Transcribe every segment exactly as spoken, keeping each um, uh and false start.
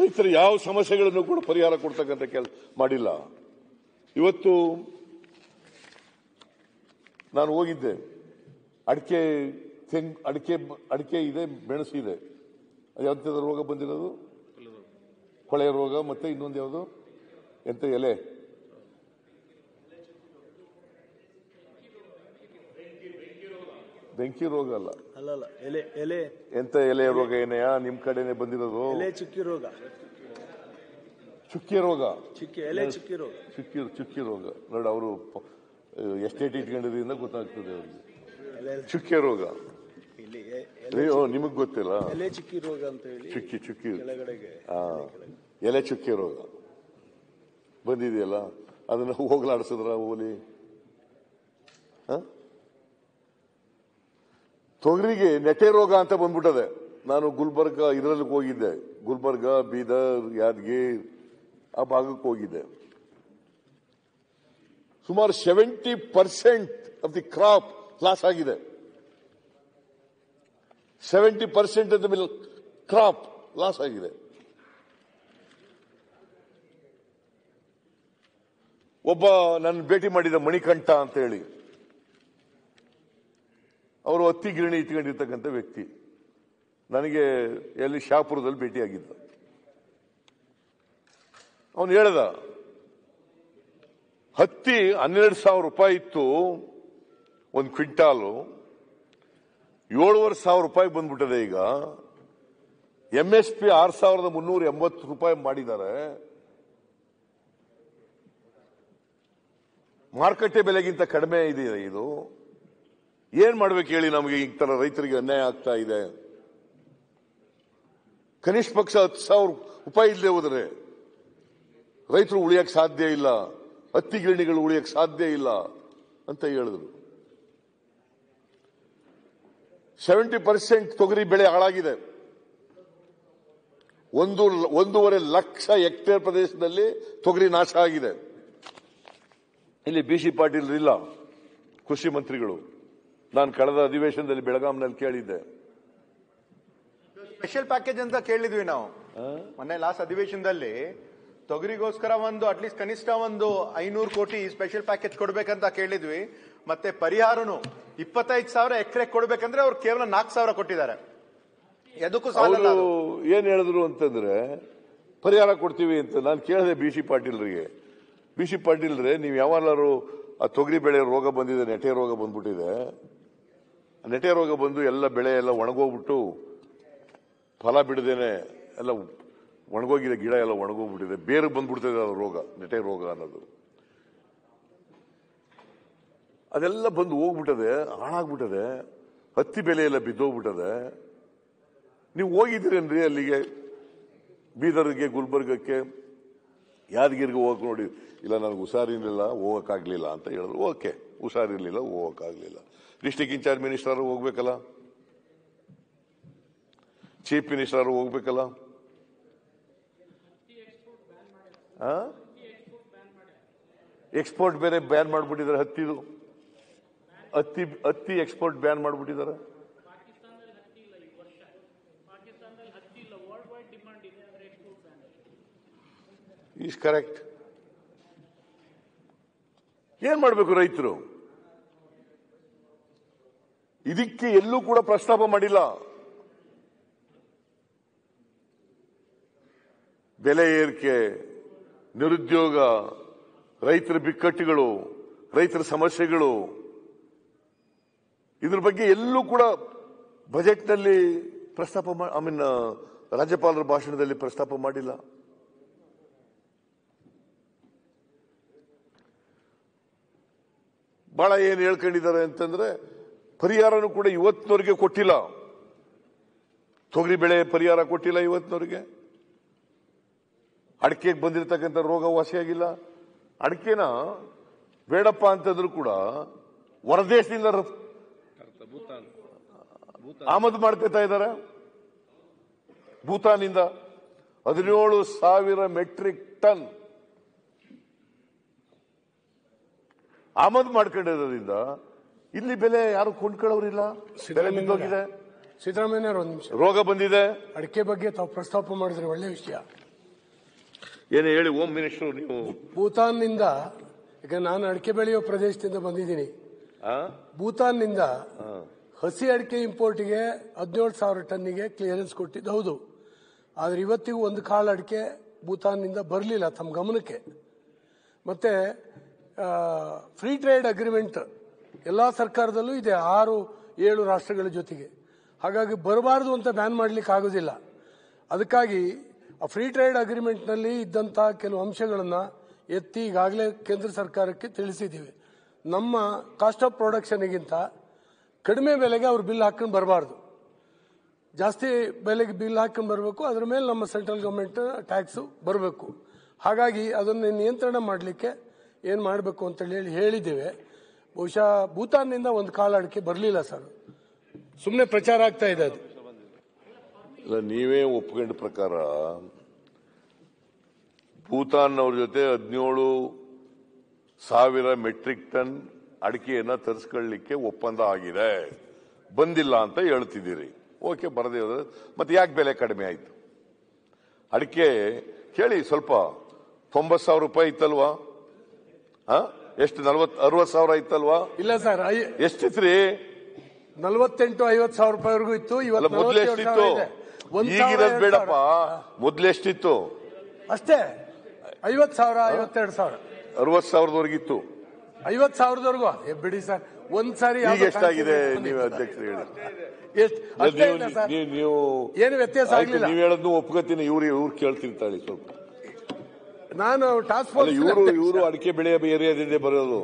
ರೈತರ ಯಾವ ಸಮಸ್ಯೆಗಳನ್ನು ಕೂಡ ಪರಿಹಾರ ಕೊಡ್ತಕ್ಕಂಥ ಕೆಲಸ ಮಾಡಿಲ್ಲ. ಇವತ್ತು ನಾನು ಹೋಗಿದ್ದೆ, ಅಡಿಕೆ ತೆಂಗ್ ಅಡಿಕೆ ಅಡಿಕೆ ಇದೆ, ಮೆಣಸು ಇದೆ. ಯಾವ್ದು ರೋಗ ಬಂದಿರೋದು? ಕೊಳೆ ರೋಗ. ಮತ್ತೆ ಇನ್ನೊಂದು ಯಾವುದು ಎಂತ ಎಲೆ ಬೆಂಕಿ ರೋಗ ಅಲ್ಲ ಅಲ್ಲ ಎಲೆ ಎಲೆ ಎಂತ ಎಲೆ ರೋಗ ಏನೆಯಾ ನಿಮ್ ಕಡೆನೆ ಬಂದಿರೋದು? ಎಲೆ ಚುಕ್ಕಿ ರೋಗ. ಚುಕ್ಕಿ ರೋಗ. ಚುಕ್ಕಿ ಎಲೆ ಚುಕ್ಕಿ ರೋಗ. ಚುಕ್ಕಿ ಚುಕ್ಕಿ ರೋಗ ನೋಡಿ, ಅವರು ಎಸ್ಟೇಟ್ ಇಟ್ಕೊಂಡಿದ್ರಿಂದ ಗೊತ್ತಾಗ್ತದೆ ಅವ್ರಿಗೆ. ಚುಕ್ಕಿ ರೋಗ ನಿಮಗ್ ಗೊತ್ತಿಲ್ಲ? ಎಲೆ ಚುಕ್ಕಿ ರೋಗ ಅಂತ ಹೇಳಿ ಚುಕ್ಕಿ ಚುಕ್ಕಿ ಕೆಳಗಡೆಗೆ ಎಲೆ ಚುಕ್ಕಿ ರೋಗ ಬಂದಿದೆಯಲ್ಲ, ಅದನ್ನ ಹೋಗ್ಲಾಡಿಸಿದ್ರ ಓಲಿ? ತೊಗರಿಗೆ ನೆಟೆ ರೋಗ ಅಂತ ಬಂದ್ಬಿಟ್ಟದೆ. ನಾನು ಗುಲ್ಬರ್ಗ ಇದರಲ್ಲಿ ಹೋಗಿದ್ದೆ, ಗುಲ್ಬರ್ಗ, ಬೀದರ್, ಯಾದಗಿರಿ ಆ ಭಾಗಕ್ಕೆ ಹೋಗಿದ್ದೆ. ಸುಮಾರು seventy percent of the crop loss ಆಗಿದೆ. Seventy percent of the crop loss ಆಗಿದೆ. ಒಬ್ಬ ನನ್ನ ಭೇಟಿ ಮಾಡಿದ ಮಣಿಕಂಠ ಅಂತ ಹೇಳಿ, ಅವರು ಹತ್ತಿ ಗಿರಣಿ ಇಟ್ಕೊಂಡಿರ್ತಕ್ಕಂಥ ವ್ಯಕ್ತಿ, ನನಗೆ ಎಲ್ಲಿ ಶಾಪುರದಲ್ಲಿ ಭೇಟಿಯಾಗಿದ್ದ. ಅವನು ಹೇಳ್ದ, ಹತ್ತಿ ಹನ್ನೆರಡು ಸಾವಿರ ರೂಪಾಯಿ ಇತ್ತು ಒಂದು ಕ್ವಿಂಟಾಲು, ಏಳುವರೆ ಸಾವಿರ ರೂಪಾಯಿ ಬಂದ್ಬಿಟ್ಟದೆ ಈಗ. ಎಂ ಎಸ್ ಪಿ ಆರು ಸಾವಿರದ ಮುನ್ನೂರ ಎಂಬತ್ತು ರೂಪಾಯಿ ಮಾಡಿದ್ದಾರೆ. ಮಾರುಕಟ್ಟೆ ಬೆಲೆಗಿಂತ ಕಡಿಮೆ ಇದೆ ಇದು. ಏನ್ ಮಾಡ್ಬೇಕು ಹೇಳಿ? ನಮಗೆ ಈ ತರ ರೈತರಿಗೆ ಅನ್ಯಾಯ ಆಗ್ತಾ ಇದೆ. ಕನಿಷ್ಠ ಪಕ್ಷ ಹತ್ತು ಸಾವಿರ ರೂಪಾಯಿ ಇಲ್ಲದೆ ಹೋದರೆ ರೈತರು ಉಳಿಯಕ್ಕೆ ಸಾಧ್ಯ ಇಲ್ಲ, ಹತ್ತಿ ಗಿರಣಿಗಳು ಉಳಿಯಕ್ಕೆ ಸಾಧ್ಯ ಇಲ್ಲ ಅಂತ ಹೇಳಿದ್ರು. ಸೆವೆಂಟಿ ಪರ್ಸೆಂಟ್ ತೊಗರಿ ಬೆಳೆ ಹಾಳಾಗಿದೆ. ಒಂದು ಒಂದೂವರೆ ಲಕ್ಷ ಹೆಕ್ಟೇರ್ ಪ್ರದೇಶದಲ್ಲಿ ತೊಗರಿ ನಾಶ ಆಗಿದೆ. ಇಲ್ಲಿ ಬಿ ಸಿ ಪಾಟೀಲ್ ಇಲ್ಲ, ಕೃಷಿ ಮಂತ್ರಿಗಳು. ನಾನು ಕಳೆದ ಅಧಿವೇಶನದಲ್ಲಿ ಬೆಳಗಾಂನಲ್ಲಿ ಕೇಳಿದ್ದೆ, ಸ್ಪೆಷಲ್ ಪ್ಯಾಕೇಜ್ ಅಂತ ಕೇಳಿದ್ವಿ ನಾವು ಮೊನ್ನೆ ಲಾಸ್ಟ್ ಅಧಿವೇಶನದಲ್ಲಿ. ತೊಗರಿಗೋಸ್ಕರ ಒಂದು ಅಟ್ಲೀಸ್ಟ್ ಕನಿಷ್ಠ ಒಂದು ಐನೂರು ಕೋಟಿ ಸ್ಪೆಷಲ್ ಪ್ಯಾಕೇಜ್ ಕೊಡ್ಬೇಕಂತ ಕೇಳಿದ್ವಿ. ಮತ್ತೆ ಪರಿಹಾರನು ಇಪ್ಪತ್ತೈದು ಸಾವಿರ ಎಕರೆ ಕೊಡ್ಬೇಕಂದ್ರೆ ಅವ್ರು ಕೇವಲ ನಾಲ್ಕು ಸಾವಿರ ಕೊಟ್ಟಿದ್ದಾರೆ. ಎದಕ್ಕೂ ಸಾಲಲ್ಲ. ಏನ್ ಹೇಳಿದ್ರು ಅಂತಂದ್ರೆ ಪರಿಹಾರ ಕೊಡ್ತೀವಿ ಅಂತ. ನಾನು ಕೇಳಿದೆ ಬಿ ಸಿ ಪಾಟೀಲ್ರಿಗೆ, ಬಿ ಸಿ ಪಾಟೀಲ್ರೆ ನೀವು ಯಾವಾಗಲಾರು ಆ ತೊಗರಿ ಬೆಳೆ ರೋಗ ಬಂದಿದೆ, ನೆಟೆ ರೋಗ ಬಂದ್ಬಿಟ್ಟಿದೆ, ನೆಟೆ ರೋಗ ಬಂದು ಎಲ್ಲ ಬೆಳೆ ಎಲ್ಲ ಒಣಗೋಗ್ಬಿಟ್ಟು ಫಲ ಬಿಡದೇನೆ ಎಲ್ಲ ಒಣಗೋಗಿದೆ, ಗಿಡ ಎಲ್ಲ ಒಣಗೋಗ್ಬಿಟ್ಟಿದೆ, ಬೇರೆ ಬಂದ್ಬಿಡ್ತಿದೆ ಅದು ರೋಗ, ನೆಟೆ ರೋಗ ಅನ್ನೋದು. ಅದೆಲ್ಲ ಬಂದು ಹೋಗ್ಬಿಟ್ಟದೆ, ಹಾಳಾಗ್ಬಿಟ್ಟದೆ, ಹತ್ತಿ ಬೆಲೆ ಎಲ್ಲ ಬಿದ್ದೋಗ್ಬಿಟ್ಟದೆ. ನೀವು ಹೋಗಿದ್ದೀರೇನ್ರಿ ಅಲ್ಲಿಗೆ? ಬೀದರ್ಗೆ, ಗುಲ್ಬರ್ಗಕ್ಕೆ, ಯಾದಗಿರಿಗೆ ಹೋಗಕ್ ನೋಡಿ. ಇಲ್ಲ ನನಗೆ ಹುಷಾರಿರ್ಲಿಲ್ಲ, ಹೋಗಕ್ಕಾಗ್ಲಿಲ್ಲ ಅಂತ ಹೇಳಿದ್ರು. ಓಕೆ, ಹುಷಾರಿರ್ಲಿಲ್ಲ, ಹೋಗಕ್ಕಾಗ್ಲಿಲ್ಲ. ಡಿಸ್ಟ್ರಿಕ್ಟ್ ಇನ್ಚಾರ್ಜ್ ಮಿನಿಸ್ಟರ್ ಹೋಗ್ಬೇಕಲ್ಲ, ಚೀಫ್ ಮಿನಿಸ್ಟರ್ ಹೋಗ್ಬೇಕಲ್ಲ. ಎಕ್ಸ್ಪೋರ್ಟ್ ಬೇರೆ ಬ್ಯಾನ್ ಮಾಡ್ಬಿಟ್ಟಿದ್ದಾರೆ ಹತ್ತಿದು. ಹತ್ತಿ ಹತ್ತಿ ಎಕ್ಸ್ಪೋರ್ಟ್ ಬ್ಯಾನ್ ಮಾಡ್ಬಿಟ್ಟಿದ್ದಾರೆ. Is correct. ಏನ್ ಮಾಡಬೇಕು ರೈತರು? ಇದಕ್ಕೆ ಎಲ್ಲೂ ಕೂಡ ಪ್ರಸ್ತಾಪ ಮಾಡಿಲ್ಲ. ಬೆಲೆ ಏರಿಕೆ, ನಿರುದ್ಯೋಗ, ರೈತರ ಬಿಕ್ಕಟ್ಟುಗಳು, ರೈತರ ಸಮಸ್ಯೆಗಳು, ಇದ್ರ ಬಗ್ಗೆ ಎಲ್ಲೂ ಕೂಡ ಬಜೆಟ್ನಲ್ಲಿ ಪ್ರಸ್ತಾಪ ಐ ಮೀನ್ ರಾಜ್ಯಪಾಲರ ಭಾಷಣದಲ್ಲಿ ಪ್ರಸ್ತಾಪ ಮಾಡಿಲ್ಲ. ಬಹಳ ಏನ್ ಹೇಳ್ಕೊಂಡಿದ್ದಾರೆ ಅಂತಂದ್ರೆ ಪರಿಹಾರನೂ ಕೂಡ ಇವತ್ತಿನವರೆಗೆ ಕೊಟ್ಟಿಲ್ಲ. ತೊಗರಿ ಬೆಳೆ ಪರಿಹಾರ ಕೊಟ್ಟಿಲ್ಲ ಇವತ್ತಿನವರೆಗೆ. ಅಡಿಕೆಗೆ ಬಂದಿರತಕ್ಕಂಥ ರೋಗ ವಾಸಿಯಾಗಿಲ್ಲ. ಅಡಿಕೆನ ಬೇಡಪ್ಪ ಅಂತಂದ್ರು ಕೂಡ ಹೊರದೇಶದಿಂದ ಆಮದು ಮಾಡ್ಕೊತಾ ಇದ್ದಾರೆ. ಭೂತಾನಿಂದ ಹದಿನೇಳು ಸಾವಿರ ಮೆಟ್ರಿಕ್ ಟನ್ ಆಮದು ಮಾಡ್ಕೊಂಡಿರೋದ್ರಿಂದ ಇಲ್ಲಿ ಬೆಲೆ ಯಾರು ಕೊಂಡ್ಕೊಳ್ಳೋರಿಲ್ಲ. ಬೆಲೆ ಬಿದ್ದೋಗಿದೆ. ಸಿದ್ದರಾಮಯ್ಯ ಒಂದು ನಿಮಿಷ, ರೋಗ ಬಂದಿದೆ. ಅಡಿಕೆ ಬಗ್ಗೆ ತಾವು ಪ್ರಸ್ತಾಪ ಮಾಡಿದ್ರೆ ಒಳ್ಳೆ ವಿಷಯ. ಏನು ಹೇಳಿ ಹೋಮ್ ಮಿನಿಸ್ಟರ್ ನೀವು. ಭೂತಾನ್ನಿಂದ ಈಗ ನಾನು ಅಡಿಕೆ ಬೆಳೆಯೋ ಪ್ರದೇಶದಿಂದ ಬಂದಿದ್ದೀನಿ. ಭೂತಾನ್ನಿಂದ ಹಸಿ ಅಡಿಕೆ ಇಂಪೋರ್ಟ್ಗೆ ಹದಿನೇಳು ಸಾವಿರ ಟನ್ನಿಗೆ ಕ್ಲಿಯರೆನ್ಸ್ ಕೊಟ್ಟಿದ್ದು ಹೌದು. ಆದ್ರೆ ಇವತ್ತಿಗೂ ಒಂದು ಕಾಳು ಅಡಿಕೆ ಭೂತಾನ್ನಿಂದ ಬರಲಿಲ್ಲ ತಮ್ಮ ಗಮನಕ್ಕೆ. ಮತ್ತೆ ಫ್ರೀ ಟ್ರೇಡ್ ಅಗ್ರಿಮೆಂಟ್ ಎಲ್ಲ ಸರ್ಕಾರದಲ್ಲೂ ಇದೆ, ಆರು ಏಳು ರಾಷ್ಟ್ರಗಳ ಜೊತೆಗೆ. ಹಾಗಾಗಿ ಬರಬಾರದು ಅಂತ ಬ್ಯಾನ್ ಮಾಡಲಿಕ್ಕೆ ಆಗೋದಿಲ್ಲ. ಅದಕ್ಕಾಗಿ ಆ ಫ್ರೀ ಟ್ರೇಡ್ ಅಗ್ರಿಮೆಂಟ್ನಲ್ಲಿ ಇದ್ದಂಥ ಕೆಲವು ಅಂಶಗಳನ್ನು ಎತ್ತಿ ಈಗಾಗಲೇ ಕೇಂದ್ರ ಸರ್ಕಾರಕ್ಕೆ ತಿಳಿಸಿದ್ದೀವಿ. ನಮ್ಮ ಕಾಸ್ಟ್ ಆಫ್ ಪ್ರೊಡಕ್ಷನ್ಗಿಂತ ಕಡಿಮೆ ಬೆಲೆಗೆ ಅವ್ರು ಬಿಲ್ ಹಾಕೊಂಡು ಬರಬಾರ್ದು, ಜಾಸ್ತಿ ಬೆಲೆಗೆ ಬಿಲ್ ಹಾಕೊಂಡು ಬರಬೇಕು. ಅದರ ಮೇಲೆ ನಮ್ಮ ಸೆಂಟ್ರಲ್ ಗೌರ್ಮೆಂಟ್ ಟ್ಯಾಕ್ಸು ಬರಬೇಕು. ಹಾಗಾಗಿ ಅದನ್ನು ನಿಯಂತ್ರಣ ಮಾಡಲಿಕ್ಕೆ ಏನು ಮಾಡಬೇಕು ಅಂತೇಳಿ ಹೇಳಿ ಹೇಳಿದ್ದೇವೆ. ಬಹುಶಃ ಭೂತಾನ್ನಿಂದ ಒಂದು ಕಾಳು ಅಡಿಕೆ ಬರಲಿಲ್ಲ ಸರ್, ಸುಮ್ಮನೆ ಪ್ರಚಾರ ಆಗ್ತಾ ಇದೆ ಅದು. ಇಲ್ಲ, ನೀವೇ ಒಪ್ಕೊಂಡ ಪ್ರಕಾರ ಭೂತಾನ್ ಅವ್ರ ಜೊತೆ ಹದಿನೇಳು ಸಾವಿರ ಮೆಟ್ರಿಕ್ ಟನ್ ಅಡಿಕೆಯನ್ನ ತರಿಸ್ಕೊಳ್ಳಿಕ್ಕೆ ಒಪ್ಪಂದ ಆಗಿದೆ, ಬಂದಿಲ್ಲ ಅಂತ ಹೇಳ್ತಿದ್ದೀರಿ. ಓಕೆ, ಬರದೇ ಹೋದ್ರೆ ಮತ್ತೆ ಯಾಕೆ ಬೆಲೆ ಕಡಿಮೆ ಆಯ್ತು? ಅಡಿಕೆ ಕೇಳಿ ಸ್ವಲ್ಪ ತೊಂಬತ್ತು ಸಾವಿರ ರೂಪಾಯಿ ಇತ್ತಲ್ವಾ? ಎಷ್ಟು ನಲ್ವತ್ ಅರವತ್ ಸಾವಿರ ಇತ್ತಲ್ವಾ? ಇಲ್ಲ ಸರ್, ಎಷ್ಟಿತ್ರಿ? ನಲ್ವತ್ತೆಂಟು ಐವತ್ತು ಸಾವಿರ ರೂಪಾಯಿವರೆಗೂ ಇತ್ತು. ಇವತ್ತು ಮೊದ್ಲು ಎಷ್ಟಿತ್ತು? ಈಗಿರೋದು ಬೇಡಪ್ಪ, ಮೊದ್ಲು ಎಷ್ಟಿತ್ತು? ಅಷ್ಟೇ, ಐವತ್ ಸಾವಿರ ಐವತ್ತೆರಡು ಸಾವಿರ ಅರವತ್ ಸಾವಿರದವರೆಗಿತ್ತು. ಐವತ್ ಸಾವಿರದವರೆಗೂ ಬಿಡಿ ಸರ್. ಒಂದ್ ಸಾರಿ ಈಗ ಎಷ್ಟಾಗಿದೆ ನೀವು ಅಧ್ಯಕ್ಷರು ಹೇಳಿ? ನೀವು ಏನು ವ್ಯತ್ಯಾಸ ಆಗಲಿಲ್ಲ. ನೀವು ಹೇಳೋದು ಒಪ್ಕೋತೀನಿ, ಇವ್ರು ಇವ್ರು ಕೇಳ್ತಿರ್ತಾಳೆ ಸ್ವಲ್ಪ. ನಾನು ಟಾಸ್ಕ್ ಫೋರ್ಸ್ ಇವರು ಇವರು ಅಡಿಕೆ ಬೆಳೆಯ ಏರಿಯಾದಿಂದ ಬರೋದು.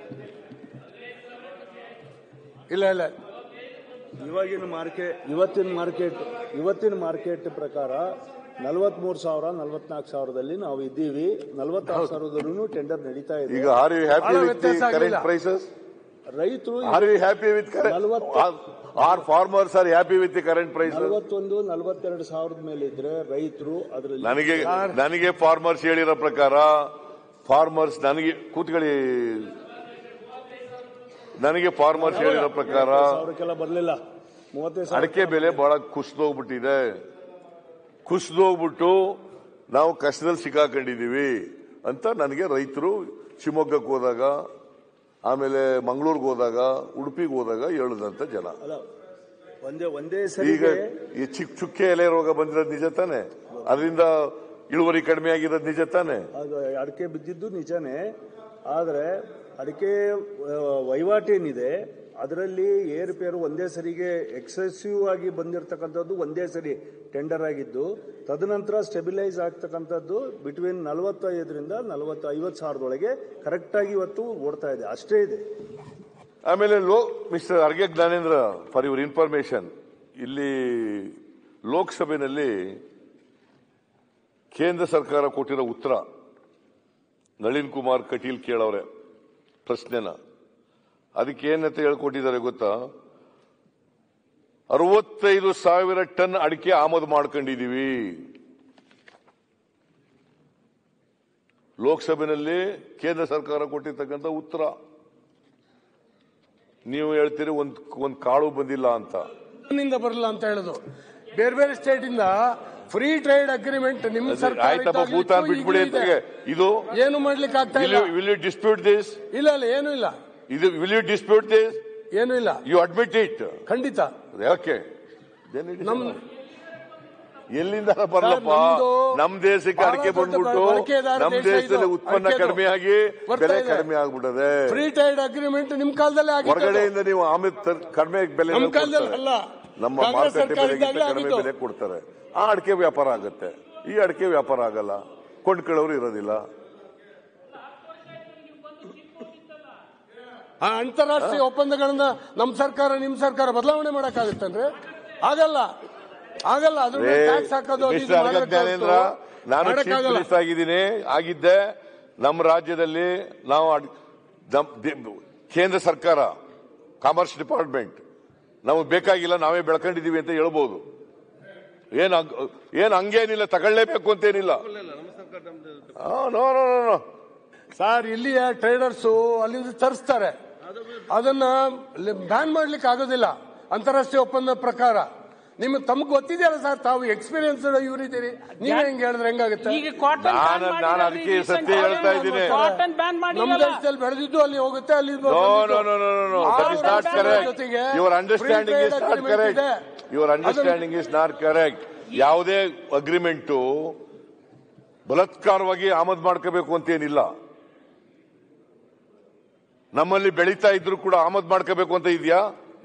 ಇಲ್ಲ ಇಲ್ಲ, ಇವಾಗಿನ ಮಾರ್ಕೆಟ್ ಇವತ್ತಿನ ಮಾರ್ಕೆಟ್ ಇವತ್ತಿನ ಮಾರ್ಕೆಟ್ ಪ್ರಕಾರ ನಲವತ್ಮೂರು ಸಾವಿರ ನಲವತ್ನಾಲ್ಕು ಸಾವಿರದಲ್ಲಿ ನಾವು ಇದ್ದೀವಿ. ನಲವತ್ತಾರು ಸಾವಿರದಲ್ಲೂ ಟೆಂಡರ್ ನಡೀತಾ ಇದೆ. ಈಗ are you happy with the current prices? ರೈತರು are you happy with our farmers are happy with the current price? ನಲವತ್ತೊಂದು ನಲವತ್ತೆರಡು ಸಾವಿರದ ಮೇಲೆ ಇದ್ರೆ ರೈತರು ಅದರಲ್ಲಿ. ನನಗೆ ನನಗೆ ಫಾರ್ಮರ್ಸ್ ಹೇಳಿರೋ ಪ್ರಕಾರ, ಫಾರ್ಮರ್ಸ್ ನನಗೆ ಕೂತ್ಕೊಳ್ಳಿ, ನನಗೆ ಫಾರ್ಮರ್ಸ್ ಹೇಳಿರೋ ಪ್ರಕಾರ ಸಾವಿರಕ್ಕೆಲ್ಲ ಬರಲಿಲ್ಲ. ಮೂವತ್ತೈದು ಅಡಿಕೆ ಬೆಲೆ ಬಹಳ ಕುಸಿದೋಗ್ಬಿಟ್ಟಿದೆ. ಕುಸಿದೋಗ್ಬಿಟ್ಟು ನಾವು ಕಷ್ಟದಲ್ಲಿ ಸಿಕ್ಕಾಕೊಂಡಿದೀವಿ ಅಂತ ನನಗೆ ರೈತರು ಶಿವಮೊಗ್ಗಕ್ಕೆ ಹೋದಾಗ, ಆಮೇಲೆ ಮಂಗಳೂರಿಗೆ ಹೋದಾಗ, ಉಡುಪಿಗೆ ಹೋದಾಗ ಹೇಳದಂತ ಜನ. ಒಂದೇ ಒಂದೇ ಈಗ ಈ ಚಿಕ್ಕ ಚುಕ್ಕೆ ಎಲೆ ರೋಗ ಬಂದಿರೋದು ನಿಜ ತಾನೆ? ಅದರಿಂದ ಇಳುವರಿ ಕಡಿಮೆ ಆಗಿರೋದು ನಿಜ ತಾನೆ? ಅಡಿಕೆ ಬಿದ್ದಿದ್ದು ನಿಜನೇ. ಆದ್ರೆ ಅಡಿಕೆ ವಹಿವಾಟೇನಿದೆ ಅದರಲ್ಲಿ ಏರುಪೇರು ಒಂದೇ ಸರಿಗೆ ಎಕ್ಸೆಸಿವ್ ಆಗಿ ಬಂದಿರತಕ್ಕಂಥದ್ದು ಒಂದೇ ಸರಿ ಟೆಂಡರ್ ಆಗಿದ್ದು, ತದನಂತರ ಸ್ಟೆಬಿಲೈಸ್ ಆಗ್ತಕ್ಕಂಥದ್ದು ಬಿಟ್ವೀನ್ ನಲವತ್ತೈದರಿಂದ ನಲವತ್ತು ಐವತ್ತು ಸಾವಿರದೊಳಗೆ ಕರೆಕ್ಟ್ ಆಗಿ ಇವತ್ತು ಓಡ್ತಾ ಇದೆ, ಅಷ್ಟೇ ಇದೆ. ಆಮೇಲೆ ಲೋ mister Araga Jnanendra, for your information, ಇಲ್ಲಿ ಲೋಕಸಭೆಯಲ್ಲಿ ಕೇಂದ್ರ ಸರ್ಕಾರ ಕೊಟ್ಟಿರೋ ಉತ್ತರ ನಳಿನ್ ಕುಮಾರ್ ಕಟೀಲ್ ಕೇಳವ್ರೆ ಪ್ರಶ್ನೆನ. ಅದಕ್ಕೆ ಏನಂತ ಹೇಳ್ಕೊಟ್ಟಿದ್ದಾರೆ ಗೊತ್ತಾ? ಅರವತ್ತೈದು ಸಾವಿರ ಟನ್ ಅಡಿಕೆ ಆಮದು ಮಾಡ್ಕೊಂಡಿದೀವಿ. ಲೋಕಸಭೆಯಲ್ಲಿ ಕೇಂದ್ರ ಸರ್ಕಾರ ಕೊಟ್ಟಿರ್ತಕ್ಕಂಥ ಉತ್ತರ. ನೀವು ಹೇಳ್ತೀರಿ ಒಂದ್ ಒಂದ್ ಕಾಳು ಬಂದಿಲ್ಲ ಅಂತ. ಬರಲ್ಲ ಅಂತ ಹೇಳುದು. ಬೇರೆ ಬೇರೆ ಸ್ಟೇಟ್ ಇಂದ ಫ್ರೀ ಟ್ರೇಡ್ ಅಗ್ರಿಮೆಂಟ್ ನಿಮ್ಮ ಸರ್ಕಾರ ಆಯ್ತಪ್ಪ, ಭೂತಾನ್ ಬಿಟ್ಬಿಡಿ ಅಂತ. ಇದು ಏನು ಮಾಡ್ಲಿಕ್ಕೆ ಆಗ್ತಾ ಇಲ್ಲ. Will you dispute this? ಇಲ್ಲ ಇಲ್ಲ, ಏನು ಇಲ್ಲ. ಇದು ವಿಲ್ ಯು ಡಿಸ್ಪ್ಯೂಟ್ ದಿಸ್? ಏನು ಇಲ್ಲ. You admit it? ಖಂಡಿತ. ಯಾಕೆ? ಎಲ್ಲಿಂದ ಬರಲಪ್ಪ? ನಮ್ ದೇಶಕ್ಕೆ ಅಡಿಕೆ ಬಂದ್ಬಿಟ್ಟು ನಮ್ ದೇಶದಲ್ಲಿ ಉತ್ಪನ್ನ ಕಡಿಮೆ ಆಗಿ ಬೆಲೆ ಕಡಿಮೆ ಆಗ್ಬಿಟ್ಟದೆ. ಫ್ರೀ ಟ್ರೇಡ್ ಅಗ್ರಿಮೆಂಟ್ ನಿಮ್ ಕಾಲದಲ್ಲಿ ಹೊರಗಡೆಯಿಂದ ನೀವು ಆಮೇಲೆ ಕಡಿಮೆ ಬೆಲೆ, ನಮ್ಮ ಮಾರುಕಟ್ಟೆ ಬೆಲೆಗಿಂತ ಕಡಿಮೆ ಬೆಲೆ ಕೊಡ್ತಾರೆ. ಆ ಅಡಿಕೆ ವ್ಯಾಪಾರ ಆಗುತ್ತೆ, ಈ ಅಡಿಕೆ ವ್ಯಾಪಾರ ಆಗಲ್ಲ, ಕೊಂಡ್ಕೊಳ್ಳೋರು ಇರೋದಿಲ್ಲ. ಆ ಅಂತಾರಾಷ್ಟ್ರೀಯ ಒಪ್ಪಂದಗಳನ್ನ ನಮ್ ಸರ್ಕಾರ ನಿಮ್ ಸರ್ಕಾರ ಬದಲಾವಣೆ ಮಾಡಕ್ಕಾಗುತ್ತಂದ್ರೆ ಆಗಲ್ಲ, ಆಗಲ್ಲ. ಅದ್ರ ಟ್ಯಾಕ್ಸ್ ಹಾಕೋದು. ಜ್ಞಾನೇಂದ್ರ, ನಾನು ಚೀಫ್ ಮಿನಿಸ್ಟರ್ ಆಗಿದ್ದೀನಿ, ಆಗಿದ್ದೆ. ನಮ್ಮ ರಾಜ್ಯದಲ್ಲಿ ನಾವು ಕೇಂದ್ರ ಸರ್ಕಾರ ಕಾಮರ್ಸ್ ಡಿಪಾರ್ಟ್ಮೆಂಟ್ ನಮಗೆ ಬೇಕಾಗಿಲ್ಲ, ನಾವೇ ಬೆಳ್ಕೊಂಡಿದೀವಿ ಅಂತ ಹೇಳ್ಬೋದು. ಏನ್ ಏನ್ ಹಂಗೇನಿಲ್ಲ, ತಗೊಳ್ಳೇಬೇಕು ಅಂತೇನಿಲ್ಲ. ಸರ್, ಇಲ್ಲಿಯ ಟ್ರೇಡರ್ಸು ಅಲ್ಲಿಂದ ತರಿಸ್ತಾರೆ, ಅದನ್ನ ಬ್ಯಾನ್ ಮಾಡ್ಲಿಕ್ಕೆ ಆಗೋದಿಲ್ಲ ಅಂತಾರಾಷ್ಟ್ರೀಯ ಒಪ್ಪಂದ ಪ್ರಕಾರ. ನಿಮ್ಗೆ ತಮ್ಗೆ ಗೊತ್ತಿದೆಯಲ್ಲ ಸರ್, ತಾವು ಎಕ್ಸ್ಪೀರಿಯನ್ಸ್ ಇವರಿದ್ದೀರಿ, ನೀವೇ ಹೆಂಗ್ ಹೇಳಿದ್ರೆ ಹೆಂಗಾಗುತ್ತೆ? ನಾನು ಅದಕ್ಕೆ ಸತ್ಯ ಹೇಳ್ತಾ ಇದ್ದೀನಿ. ನಮ್ಮ ದೇಶದಲ್ಲಿ ಬೆಳೆದಿದ್ದು ಅಲ್ಲಿ ಹೋಗುತ್ತೆ, ಅಲ್ಲಿ your understanding is not correct. Your understanding is not correct. ಯಾವುದೇ ಅಗ್ರಿಮೆಂಟು ಬಲಾತ್ಕಾರವಾಗಿ ಆಮದು ಮಾಡ್ಕೋಬೇಕು ಅಂತೇನಿಲ್ಲ. ನಮ್ಮಲ್ಲಿ ಬೆಳೀತಾ ಇದ್ರು ಕೂಡ ಆಮದು ಮಾಡ್ಕೋಬೇಕು ಅಂತ ಇದೆಯಾ?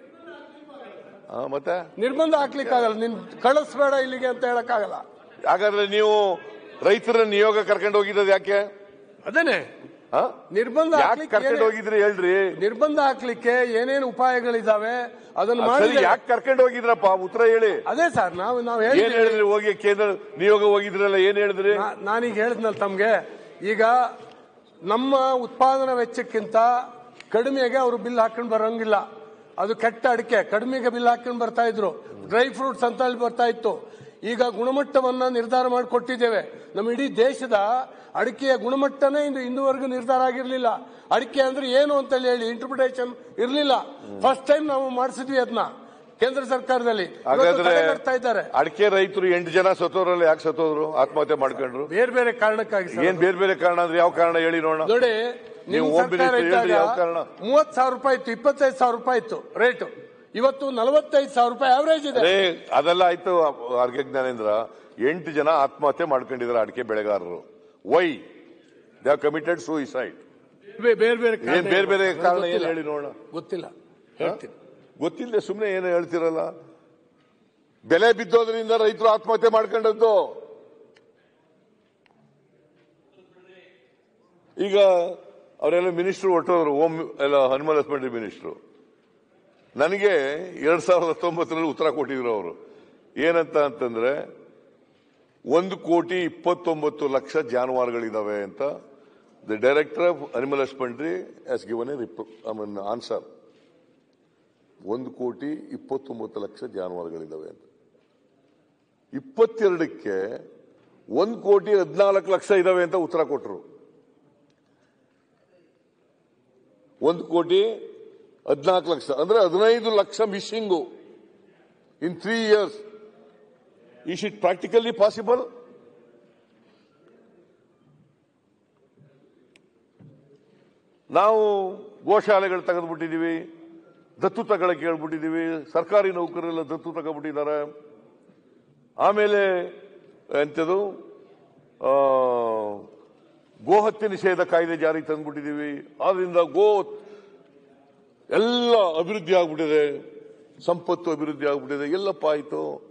ಮತ್ತೆ ನಿರ್ಬಂಧ ಹಾಕ್ಲಿಕ್ಕಾಗಲ್ಲ, ನಿನ್ ಕಳಿಸ್ಬೇಡ ಇಲ್ಲಿಗೆ ಅಂತ ಹೇಳಕ್ಕಾಗಲ್ಲ. ಹಾಗಾದ್ರೆ ನೀವು ರೈತರ ನಿಯೋಗ ಕರ್ಕೊಂಡು ಹೋಗಿರೋದು ಯಾಕೆ? ಅದೇನೆ ನಿರ್ಬಂಧ ಕರ್ಕೊಂಡು ಹೋಗಿದ್ರಿ ಹೇಳ್ರಿ. ನಿರ್ಬಂಧ ಹಾಕ್ಲಿಕ್ಕೆ ಏನೇನು ಉಪಾಯಗಳಿದಾವೆ ಅದನ್ನ ಮಾಡಿ ಯಾಕೆ ಕರ್ಕೊಂಡು ಹೋಗಿದ್ರಪ್ಪ? ಉತ್ತರ ಹೇಳಿ. ಅದೇ ಸರ್, ನಾವು ನಾವು ಏನ್ ಹೇಳಿದ್ರಿ? ಹೋಗಿ ಕೇಂದ್ರ ನಿಯೋಗ ಹೋಗಿದ್ರಲ್ಲ, ಏನ್ ಹೇಳಿದ್ರಿ? ನಾನೀಗ ಹೇಳಿದ್ನಲ್ಲ ತಮ್ಗೆ, ಈಗ ನಮ್ಮ ಉತ್ಪಾದನಾ ವೆಚ್ಚಕ್ಕಿಂತ ಕಡಿಮೆಗೆ ಅವರು ಬಿಲ್ ಹಾಕೊಂಡು ಬರಂಗಿಲ್ಲ. ಅದು ಕೆಟ್ಟ ಅಡಿಕೆ, ಕಡಿಮೆಗೆ ಬಿಲ್ ಹಾಕೊಂಡು ಬರ್ತಾ ಇದ್ರು. ಡ್ರೈ ಫ್ರೂಟ್ಸ್ ಅಂತ ಅಲ್ಲಿ ಬರ್ತಾ ಇತ್ತು. ಈಗ ಗುಣಮಟ್ಟವನ್ನ ನಿರ್ಧಾರ ಮಾಡಿಕೊಟ್ಟಿದ್ದೇವೆ. ನಮ್ಮ ಇಡೀ ದೇಶದ ಅಡಿಕೆಯ ಗುಣಮಟ್ಟನೇ ಇಂದು ಇಂದುವರೆಗೂ ನಿರ್ಧಾರ ಆಗಿರ್ಲಿಲ್ಲ. ಅಡಿಕೆ ಅಂದ್ರೆ ಏನು ಅಂತ ಹೇಳಿ ಇಂಟರ್ಪ್ರಿಟೇಷನ್ ಇರಲಿಲ್ಲ. ಫಸ್ಟ್ ಟೈಮ್ ನಾವು ಮಾಡಿಸಿದ್ವಿ ಅದನ್ನ ಕೇಂದ್ರ ಸರ್ಕಾರದಲ್ಲಿ. ಮಾಡ್ತಾ ಇದ್ದಾರೆ. ಅಡಿಕೆ ರೈತರು ಎಂಟು ಜನ ಸತ್ತೋದ್ರಲ್ಲಿ ಯಾಕೆ ಸತ್ತೋದ್ರು? ಆತ್ಮಹತ್ಯೆ ಮಾಡ್ಕೊಂಡ್ರು. ಬೇರೆ ಬೇರೆ ಕಾರಣಕ್ಕಾಗಿ. ಏನ್ ಬೇರೆ ಬೇರೆ ಕಾರಣ ಅಂದ್ರೆ ಯಾವ ಕಾರಣ ಹೇಳಿ ನೋಡೋಣ. ನೋಡಿ, ನೀವು ಮೂವತ್ ಸಾವಿರ ರೂಪಾಯಿ ಇತ್ತು, ಇಪ್ಪತ್ತೈದು ಸಾವಿರ ರೂಪಾಯಿ ಇತ್ತು ರೇಟ್. ಇವತ್ತು ನಲವತ್ತೈದು ಸಾವಿರ ರೂಪಾಯಿ ಆವರೇಜ್ ಇದೆ. ಅದೆಲ್ಲ ಆಯ್ತು ಆರ್ಗೆ ಜ್ಞಾನೇಂದ್ರ. ಎಂಟು ಜನ ಆತ್ಮಹತ್ಯೆ ಮಾಡ್ಕೊಂಡಿದ್ದಾರೆ ಅಡಿಕೆ ಬೆಳೆಗಾರರು. Why they have committed suicide? ಬೇರೆ ಬೇರೆ ಬೇರೆ ಬೇರೆ ಕಾರಣ ಏನು ಹೇಳಿ ನೋಡೋಣ. ಗೊತ್ತಿಲ್ಲ, ಹೇಳ್ತೀನಿ. ಗೊತ್ತಿಲ್ಲ ಸುಮ್ಮನೆ ಏನು ಹೇಳ್ತಿರಲ್ಲ. ಬೆಲೆ ಬಿದ್ದೋದ್ರಿಂದ ರೈತರು ಆತ್ಮಹತ್ಯೆ ಮಾಡ್ಕೊಂಡದ್ದು. ಈಗ ಅವರೆಲ್ಲ ಮಿನಿಸ್ಟ್ರು ಹೊರಟೋದ್ರು, ಹೋಮ್ ಎಲ್ಲ ಅನಿಮಲ್ ಹಸ್ಬೆಂಡ್ರಿ ಮಿನಿಸ್ಟ್ರು. ನನಗೆ ಎರಡ್ ಸಾವಿರದ ಹತ್ತೊಂಬತ್ತರಲ್ಲಿ ಉತ್ತರ ಕೊಟ್ಟಿದ್ರು ಅವರು. ಏನಂತ ಅಂತಂದ್ರೆ ಒಂದು ಕೋಟಿ ಇಪ್ಪತ್ತೊಂಬತ್ತು ಲಕ್ಷ ಜಾನುವಾರುಗಳಿದಾವೆ ಅಂತ the director of animal husbandry has given a I mean answer. ಒಂದು ಕೋಟಿ ಇಪ್ಪತ್ತೊಂಬತ್ತು ಲಕ್ಷ ಜಾನುವಾರುಗಳಿದಾವೆ ಅಂತ. ಇಪ್ಪತ್ತೆರಡಕ್ಕೆ ಒಂದು ಕೋಟಿ ಹದಿನಾಲ್ಕು ಲಕ್ಷ ಇದಾವೆ ಅಂತ ಉತ್ತರ ಕೊಟ್ಟರು. ಒಂದು ಕೋಟಿ ಹದಿನಾಲ್ಕು ಲಕ್ಷ ಅಂದ್ರೆ ಹದಿನೈದು ಲಕ್ಷ missing in three years. Is it practically possible? ನಾವು ಗೋಶಾಲೆಗಳು ತೆಗೆದುಬಿಟ್ಟಿದ್ದೀವಿ, ದತ್ತು ತಗೊಳಕ್ಕೆ ಹೇಳ್ಬಿಟ್ಟಿದ್ದೀವಿ. ಸರ್ಕಾರಿ ನೌಕರರೆಲ್ಲ ದತ್ತು ತಗೊಬಿಟ್ಟಿದ್ದಾರೆ. ಆಮೇಲೆ ಎಂಥದು ಗೋಹತ್ಯೆ ನಿಷೇಧ ಕಾಯ್ದೆ ಜಾರಿಗೆ ತಂದ್ಬಿಟ್ಟಿದ್ದೀವಿ. ಆದ್ರಿಂದ ಗೋ ಎಲ್ಲ ಅಭಿವೃದ್ಧಿ ಆಗ್ಬಿಟ್ಟಿದೆ, ಸಂಪತ್ತು ಅಭಿವೃದ್ಧಿ ಆಗ್ಬಿಟ್ಟಿದೆ. ಎಲ್ಲಪ್ಪ ಆಯ್ತು?